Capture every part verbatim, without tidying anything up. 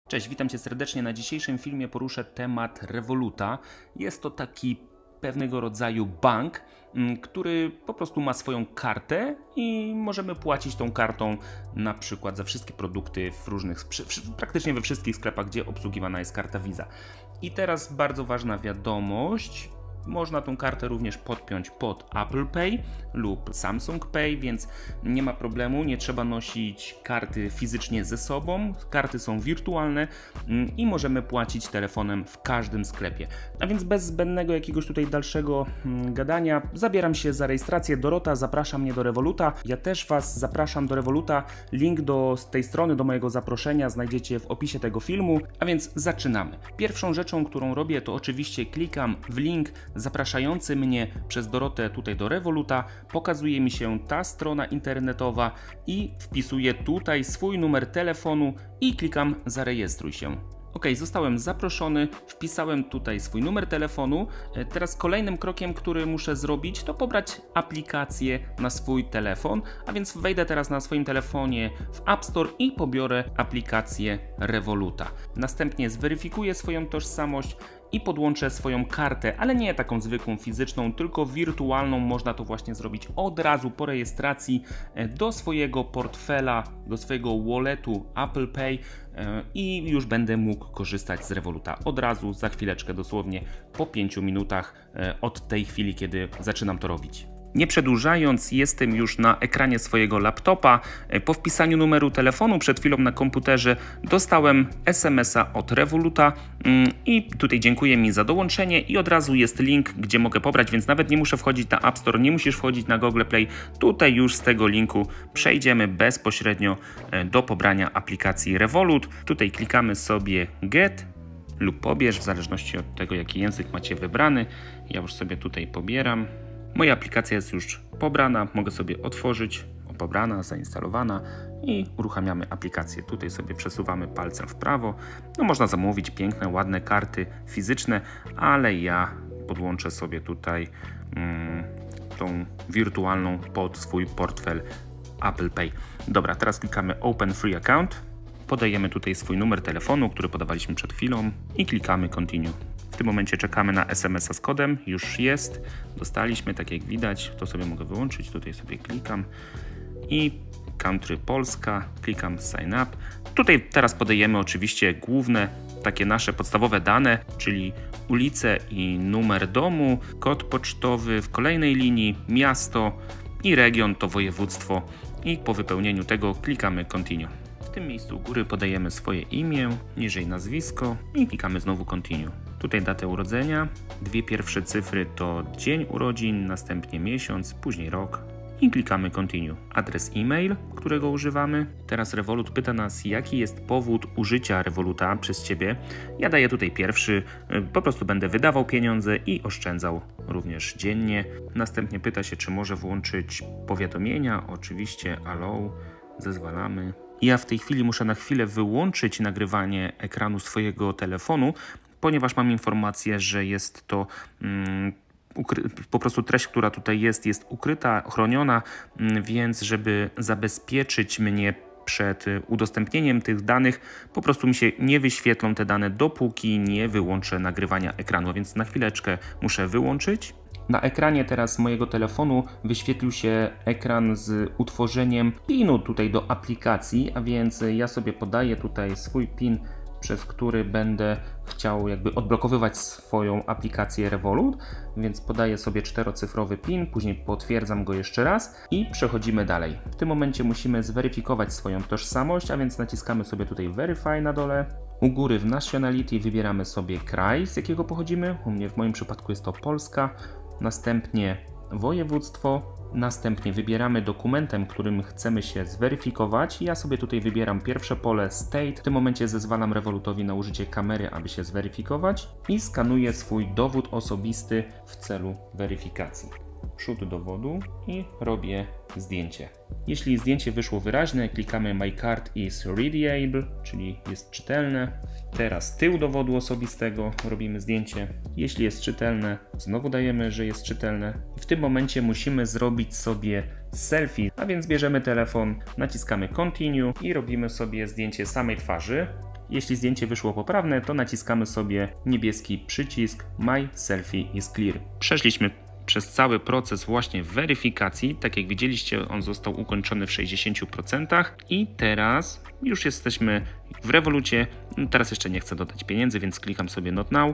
Cześć, witam Cię serdecznie. Na dzisiejszym filmie poruszę temat Revoluta. Jest to taki pewnego rodzaju bank, który po prostu ma swoją kartę i możemy płacić tą kartą na przykład za wszystkie produkty w różnych, praktycznie we wszystkich sklepach, gdzie obsługiwana jest karta Visa. I teraz bardzo ważna wiadomość. Można tą kartę również podpiąć pod Apple Pay lub Samsung Pay, więc nie ma problemu, nie trzeba nosić karty fizycznie ze sobą. Karty są wirtualne i możemy płacić telefonem w każdym sklepie. A więc bez zbędnego jakiegoś tutaj dalszego gadania zabieram się za rejestrację. Dorota zaprasza mnie do Revoluta. Ja też Was zapraszam do Revoluta. Link do tej strony, do mojego zaproszenia znajdziecie w opisie tego filmu. A więc zaczynamy. Pierwszą rzeczą, którą robię, to oczywiście klikam w link zapraszający mnie przez Dorotę tutaj do Revoluta. Pokazuje mi się ta strona internetowa i wpisuję tutaj swój numer telefonu i klikam zarejestruj się. Ok, zostałem zaproszony, wpisałem tutaj swój numer telefonu. Teraz kolejnym krokiem, który muszę zrobić, to pobrać aplikację na swój telefon, a więc wejdę teraz na swoim telefonie w App Store i pobiorę aplikację Revoluta. Następnie zweryfikuję swoją tożsamość i podłączę swoją kartę, ale nie taką zwykłą fizyczną, tylko wirtualną. Można to właśnie zrobić od razu po rejestracji do swojego portfela, do swojego walletu Apple Pay i już będę mógł korzystać z Revoluta od razu, za chwileczkę, dosłownie po pięciu minutach od tej chwili, kiedy zaczynam to robić. Nie przedłużając, jestem już na ekranie swojego laptopa. Po wpisaniu numeru telefonu przed chwilą na komputerze dostałem es em es a od Revoluta i tutaj dziękuję mi za dołączenie i od razu jest link, gdzie mogę pobrać, więc nawet nie muszę wchodzić na App Store, nie musisz wchodzić na Google Play. Tutaj już z tego linku przejdziemy bezpośrednio do pobrania aplikacji Revolut. Tutaj klikamy sobie Get lub pobierz, w zależności od tego, jaki język macie wybrany. Ja już sobie tutaj pobieram. Moja aplikacja jest już pobrana, mogę sobie otworzyć, pobrana, zainstalowana i uruchamiamy aplikację. Tutaj sobie przesuwamy palcem w prawo. No, można zamówić piękne, ładne karty fizyczne, ale ja podłączę sobie tutaj mm, tą wirtualną pod swój portfel Apple Pay. Dobra, teraz klikamy Open Free Account. Podajemy tutaj swój numer telefonu, który podawaliśmy przed chwilą i klikamy Continue. W tym momencie czekamy na es em es a z kodem, już jest, dostaliśmy, tak jak widać, to sobie mogę wyłączyć, tutaj sobie klikam i country Polska, klikam sign up. Tutaj teraz podajemy oczywiście główne, takie nasze podstawowe dane, czyli ulicę i numer domu, kod pocztowy, w kolejnej linii miasto i region to województwo i po wypełnieniu tego klikamy continue. W tym miejscu u góry podajemy swoje imię, niżej nazwisko i klikamy znowu continue. Tutaj datę urodzenia, dwie pierwsze cyfry to dzień urodzin, następnie miesiąc, później rok i klikamy continue. Adres e-mail, którego używamy. Teraz Revolut pyta nas, jaki jest powód użycia Revoluta przez Ciebie. Ja daję tutaj pierwszy, po prostu będę wydawał pieniądze i oszczędzał również dziennie. Następnie pyta się, czy może włączyć powiadomienia. Oczywiście allow, zezwalamy. Ja w tej chwili muszę na chwilę wyłączyć nagrywanie ekranu swojego telefonu, ponieważ mam informację, że jest to mm, po prostu treść, która tutaj jest, jest ukryta, chroniona, więc żeby zabezpieczyć mnie przed udostępnieniem tych danych, po prostu mi się nie wyświetlą te dane, dopóki nie wyłączę nagrywania ekranu, więc na chwileczkę muszę wyłączyć. Na ekranie teraz mojego telefonu wyświetlił się ekran z utworzeniem pinu tutaj do aplikacji, a więc ja sobie podaję tutaj swój pin, przez który będę chciał jakby odblokowywać swoją aplikację Revolut, więc podaję sobie czterocyfrowy pin, później potwierdzam go jeszcze raz i przechodzimy dalej. W tym momencie musimy zweryfikować swoją tożsamość, a więc naciskamy sobie tutaj Verify na dole. U góry w Nationality wybieramy sobie kraj, z jakiego pochodzimy. U mnie w moim przypadku jest to Polska. Następnie województwo, następnie wybieramy dokumentem, którym chcemy się zweryfikować. Ja sobie tutaj wybieram pierwsze pole State. W tym momencie zezwalam Revolutowi na użycie kamery, aby się zweryfikować i skanuję swój dowód osobisty w celu weryfikacji. Przód dowodu i robię zdjęcie. Jeśli zdjęcie wyszło wyraźne, klikamy My card is readable, czyli jest czytelne. Teraz tył dowodu osobistego, robimy zdjęcie. Jeśli jest czytelne, znowu dajemy, że jest czytelne. W tym momencie musimy zrobić sobie selfie, a więc bierzemy telefon, naciskamy Continue i robimy sobie zdjęcie samej twarzy. Jeśli zdjęcie wyszło poprawne, to naciskamy sobie niebieski przycisk My Selfie is Clear. Przeszliśmy przez cały proces właśnie weryfikacji. Tak jak widzieliście, on został ukończony w sześćdziesięciu procentach i teraz już jesteśmy w Revolucie. Teraz jeszcze nie chcę dodać pieniędzy, więc klikam sobie Not Now.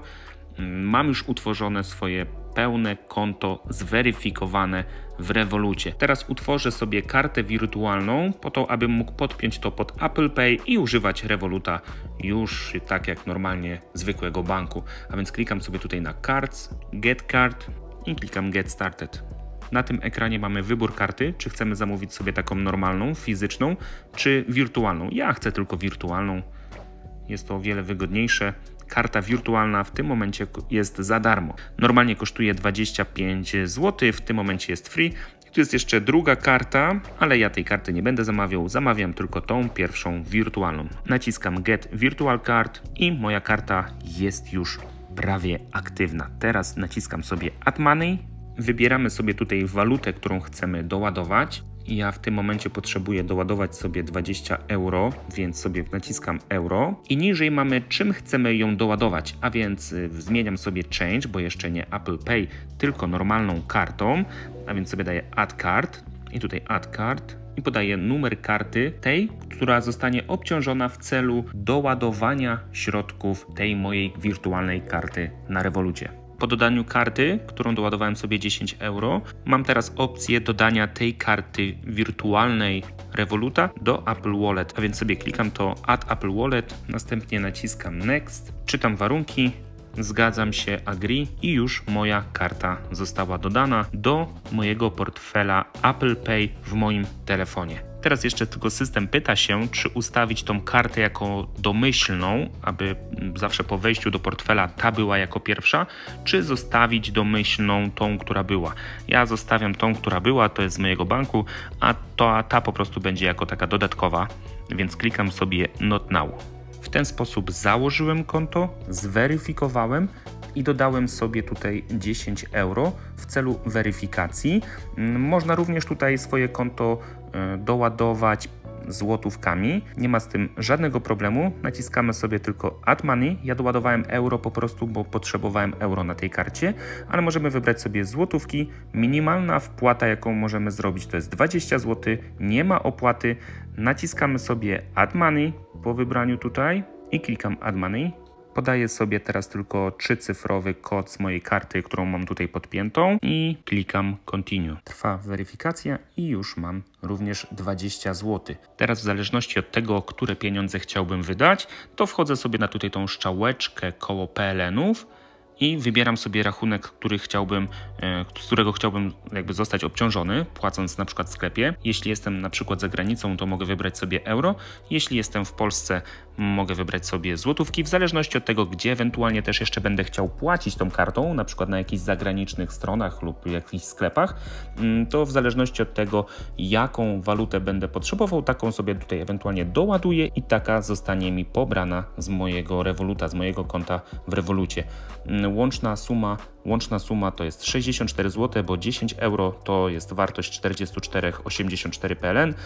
Mam już utworzone swoje pełne konto zweryfikowane w Revolucie. Teraz utworzę sobie kartę wirtualną po to, abym mógł podpiąć to pod Apple Pay i używać Revoluta już tak jak normalnie zwykłego banku. A więc klikam sobie tutaj na Cards, Get Card i klikam Get Started. Na tym ekranie mamy wybór karty, czy chcemy zamówić sobie taką normalną, fizyczną, czy wirtualną. Ja chcę tylko wirtualną. Jest to o wiele wygodniejsze. Karta wirtualna w tym momencie jest za darmo. Normalnie kosztuje dwadzieścia pięć złotych, w tym momencie jest free. Tu jest jeszcze druga karta, ale ja tej karty nie będę zamawiał. Zamawiam tylko tą pierwszą wirtualną. Naciskam Get Virtual Card i moja karta jest już prawie aktywna. Teraz naciskam sobie Add Money. Wybieramy sobie tutaj walutę, którą chcemy doładować. Ja w tym momencie potrzebuję doładować sobie dwadzieścia euro, więc sobie naciskam euro. I niżej mamy, czym chcemy ją doładować, a więc y, zmieniam sobie Change, bo jeszcze nie Apple Pay, tylko normalną kartą. A więc sobie daję Add Card i tutaj Add Card i podaję numer karty tej, która zostanie obciążona w celu doładowania środków tej mojej wirtualnej karty na Revolucie. Po dodaniu karty, którą doładowałem sobie dziesięć euro, mam teraz opcję dodania tej karty wirtualnej Revoluta do Apple Wallet. A więc sobie klikam to Add Apple Wallet, następnie naciskam Next, czytam warunki, zgadzam się, Agree i już moja karta została dodana do mojego portfela Apple Pay w moim telefonie. Teraz jeszcze tylko system pyta się, czy ustawić tą kartę jako domyślną, aby zawsze po wejściu do portfela ta była jako pierwsza, czy zostawić domyślną tą, która była. Ja zostawiam tą, która była, to jest z mojego banku, a ta, ta po prostu będzie jako taka dodatkowa, więc klikam sobie Not Now. W ten sposób założyłem konto, zweryfikowałem i dodałem sobie tutaj dziesięć euro w celu weryfikacji. Można również tutaj swoje konto doładować złotówkami. Nie ma z tym żadnego problemu. Naciskamy sobie tylko Add Money. Ja doładowałem euro po prostu, bo potrzebowałem euro na tej karcie, ale możemy wybrać sobie złotówki. Minimalna wpłata, jaką możemy zrobić, to jest dwadzieścia złotych. Nie ma opłaty. Naciskamy sobie Add Money po wybraniu tutaj i klikam Add Money. Podaję sobie teraz tylko trzycyfrowy kod z mojej karty, którą mam tutaj podpiętą i klikam Continue. Trwa weryfikacja i już mam również dwadzieścia złotych. Teraz w zależności od tego, które pieniądze chciałbym wydać, to wchodzę sobie na tutaj tą strzałeczkę koło P L N-ów i wybieram sobie rachunek, który chciałbym, z którego chciałbym jakby zostać obciążony, płacąc na przykład w sklepie. Jeśli jestem na przykład za granicą, to mogę wybrać sobie euro. Jeśli jestem w Polsce, mogę wybrać sobie złotówki, w zależności od tego, gdzie ewentualnie też jeszcze będę chciał płacić tą kartą, na przykład na jakichś zagranicznych stronach lub jakichś sklepach, to w zależności od tego, jaką walutę będę potrzebował, taką sobie tutaj ewentualnie doładuję i taka zostanie mi pobrana z mojego Revoluta, z mojego konta w Revolucie. Łączna suma, łączna suma to jest sześćdziesiąt cztery złote, bo dziesięć euro to jest wartość czterdzieści cztery osiemdziesiąt cztery P L N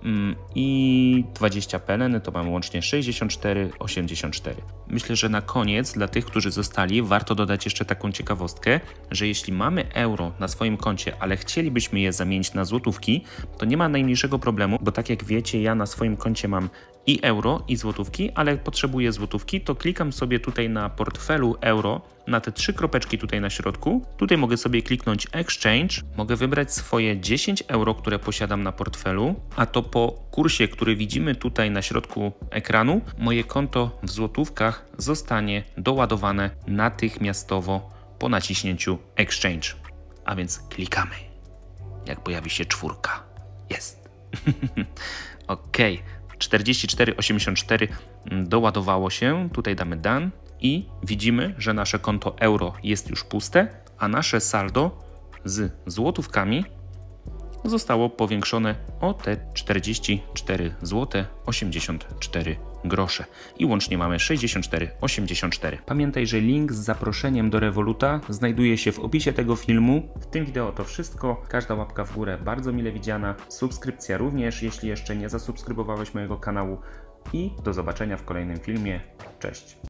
i dwadzieścia P L N to mamy łącznie sześćdziesiąt cztery osiemdziesiąt cztery. Myślę, że na koniec dla tych, którzy zostali, warto dodać jeszcze taką ciekawostkę, że jeśli mamy euro na swoim koncie, ale chcielibyśmy je zamienić na złotówki, to nie ma najmniejszego problemu, bo tak jak wiecie, ja na swoim koncie mam i euro, i złotówki, ale potrzebuję złotówki, to klikam sobie tutaj na portfelu euro, na te trzy kropeczki tutaj na środku. Tutaj mogę sobie kliknąć Exchange, mogę wybrać swoje dziesięć euro, które posiadam na portfelu, a to po kursie, który widzimy tutaj na środku ekranu, moje konto w złotówkach zostanie doładowane natychmiastowo po naciśnięciu Exchange. A więc klikamy, jak pojawi się czwórka. Jest. Ok. czterdzieści cztery osiemdziesiąt cztery doładowało się, tutaj damy Done i widzimy, że nasze konto euro jest już puste, a nasze saldo z złotówkami zostało powiększone o te czterdzieści cztery złote osiemdziesiąt cztery grosze i łącznie mamy sześćdziesiąt cztery osiemdziesiąt cztery. Pamiętaj, że link z zaproszeniem do Revoluta znajduje się w opisie tego filmu. W tym wideo to wszystko. Każda łapka w górę bardzo mile widziana. Subskrypcja również, jeśli jeszcze nie zasubskrybowałeś mojego kanału. i do zobaczenia w kolejnym filmie. Cześć!